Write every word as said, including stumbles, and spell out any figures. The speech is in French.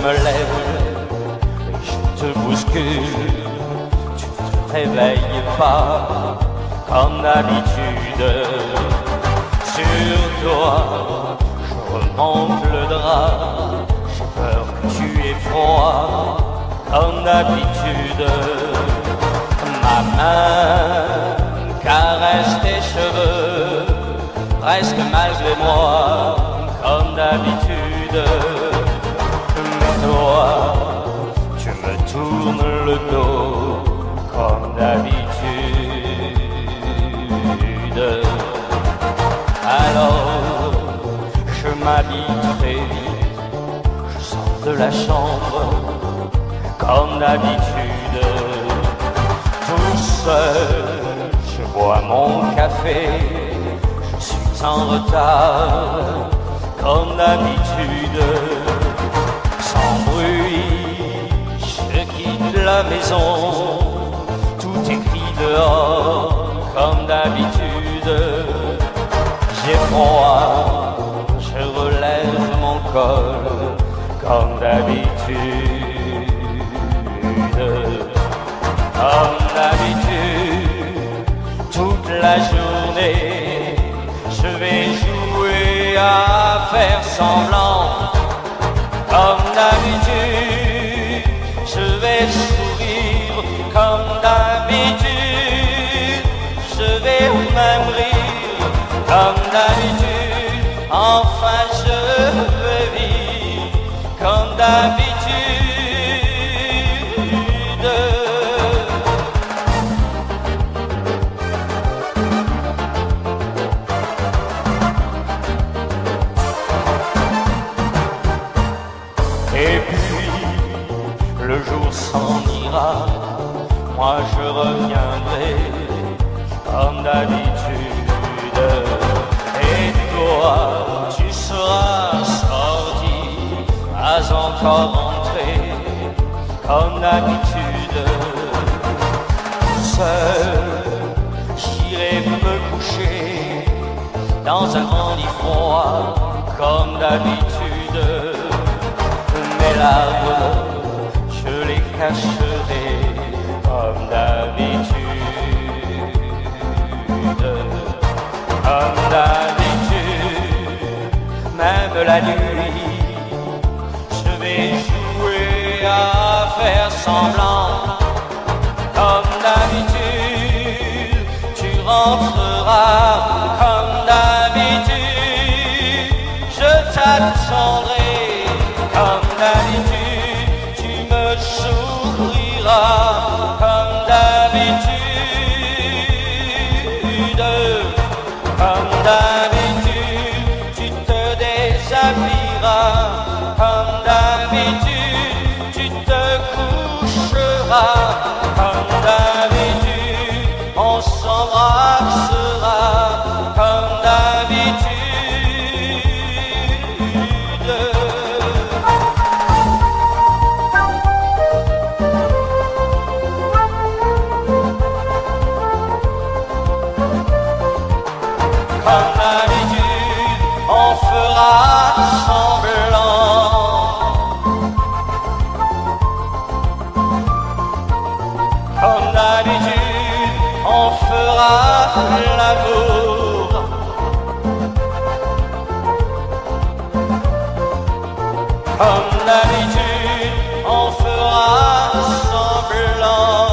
me lève et je te bouscule. Tu ne te réveilles pas comme d'habitude. Sur toi, je remonte le drap. J'ai peur que tu aies froid comme d'habitude. Ma main caresse tes cheveux, presque malgré moi, comme d'habitude. Mais toi, tu me tournes le dos, comme d'habitude. Alors, je m'habille très vite, je sors de la chambre, comme d'habitude. Tout seul, je bois mon café, je suis en retard, comme d'habitude. Sans bruit, je quitte la maison, tout écrit dehors, comme d'habitude. J'ai froid, je relève mon col, comme d'habitude. Comme d'habitude, toute la journée, je vais jouer à faire semblant. Comme d'habitude, je vais sourire. Comme d'habitude, je vais même rire. Comme d'habitude, enfin je vais vivre. Comme d'habitude. Et puis, le jour s'en ira, moi je reviendrai comme d'habitude. Et toi, tu seras sorti, pas encore entré, comme d'habitude. Seul, j'irai me coucher dans un grand lit froid, comme d'habitude. Mes larmes, je les cacherai comme d'habitude. Comme d'habitude, même la nuit, je vais jouer à faire semblant. Comme d'habitude, tu rentreras. Comme d'habitude, je t'attendrai. Comme d'habitude, tu me souriras. Comme d'habitude, comme d'habitude, tu te déshabilleras. Comme d'habitude, tu te coucheras. Comme d'habitude, on s'embrassera. Comme d'habitude. Comme d'habitude, on fera semblant. Comme d'habitude, on fera l'amour. Comme d'habitude, on fera semblant.